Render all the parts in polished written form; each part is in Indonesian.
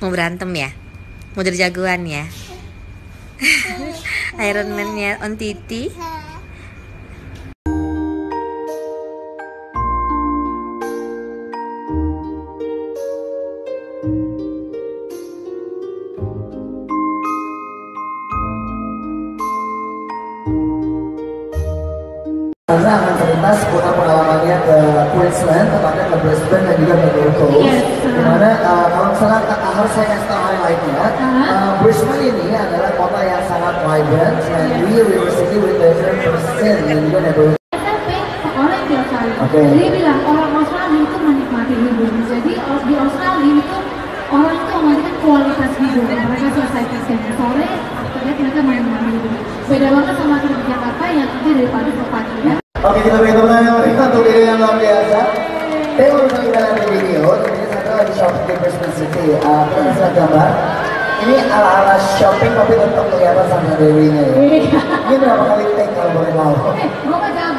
Mau berantem ya? Mau jadi jagoan ya? Iron Man-nya On Titi. Karena akan cerita seputar pengalamannya ke Queensland, tepatnya ke Brisbane dan juga ke Gold Coast. Dimana kalau misalnya harus saya kasih tahu highlightnya, Brisbane ini adalah kota yang sangat vibrant dan River City with different percent dan juga neighborhood. Orang di Australia, dia bilang orang Australia itu menikmati hidup. Jadi di Australia itu orang itu memanfaatkan kualitas hidup. Mereka selesai kerjanya sore, akhirnya mereka menikmati hidup. Beda banget sama di Jakarta yang kerja dari pagi ke pagi ya. Oke, kita beri tepuk tangan yang berikan untuk video yang luar biasa. Tema untuk kita lihat di video, ini saya lagi shopping di Brisbane City. Kita bisa gambar. Ini ala-ala shopping tapi tetap kelihatan sama Dewinya ya. Ini berapa kali take kalau boleh tahu? Gue gak jago.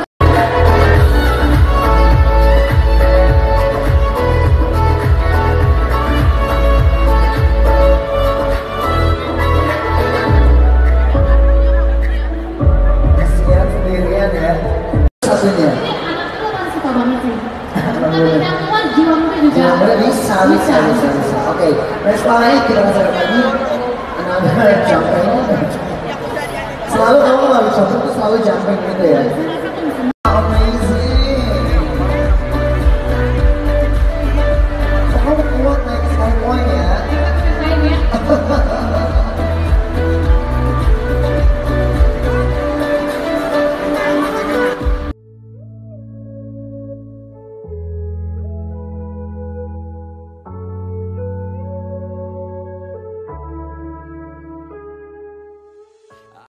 Kasihan sendirian ya. Satunya. Ini anak gue kan suka banget sih. Tapi yang tua jiwa muda juga. Bisa. Oke, next slide kita masuk lagi. Another jumping. Selalu kamu kalau shopping tuh selalu jumping gitu ya.